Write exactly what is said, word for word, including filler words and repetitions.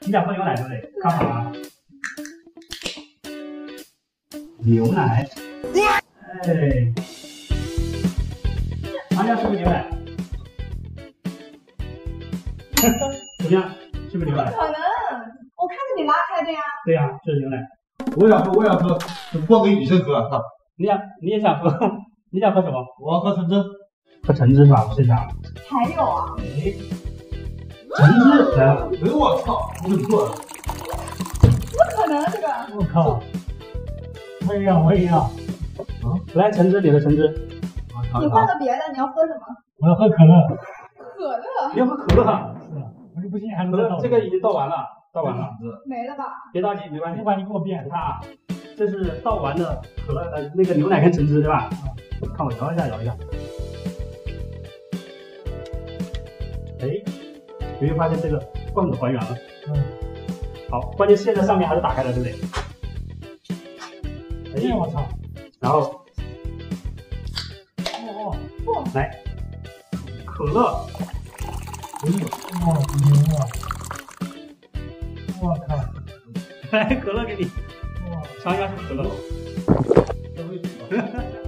你想喝牛奶对不对？看好了，牛奶。哎，尝一下是不是牛奶？怎么样？是不是牛奶？ 不可能，我看着你拉开的呀。 对呀、啊，这是牛奶。 我想喝，我想喝，怎么光给女生喝啊？ 你想，你也想喝？你想喝什么？ 我要喝橙汁。 喝橙汁是吧？我试一下。 还有啊？ 哎，橙汁来了。 哎我操，我跟你说， 不可能这个。 我靠！我也要，我也要。啊，来橙汁，你的橙汁。 你换个别的，你要喝什么？ 我要喝可乐。 可乐。 你要喝可乐？ 是啊，我就不信还能可乐再倒。 这个已经倒完了，倒完了。 没了吧？ 别着急，没关系。 不管你给我变， 看啊，这是倒完的可乐，呃，那个牛奶跟橙汁对吧？看我摇一下，摇一下。哎，有没有发现这个罐子还原了？ 嗯。 好，关键现在上面还是打开的，对不对？ 哎，我操！ 然后， 哦哦， 来，可乐。 哎呦，哇，牛啊！我靠！ 来，可乐给你。 哇， 尝一下是不是可乐？ 这味道。